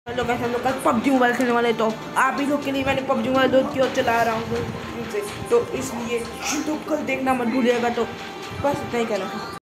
Hello guys, हम लोग कल पबजी मोबाइल खेलने वाले। तो आप ही लोग के लिए मैंने पबजी मोबाइल 2 की ओर चला रहा हूँ से, तो इसलिए तो कल देखना मत भूलिएगा। तो बस इतना ही कहना था।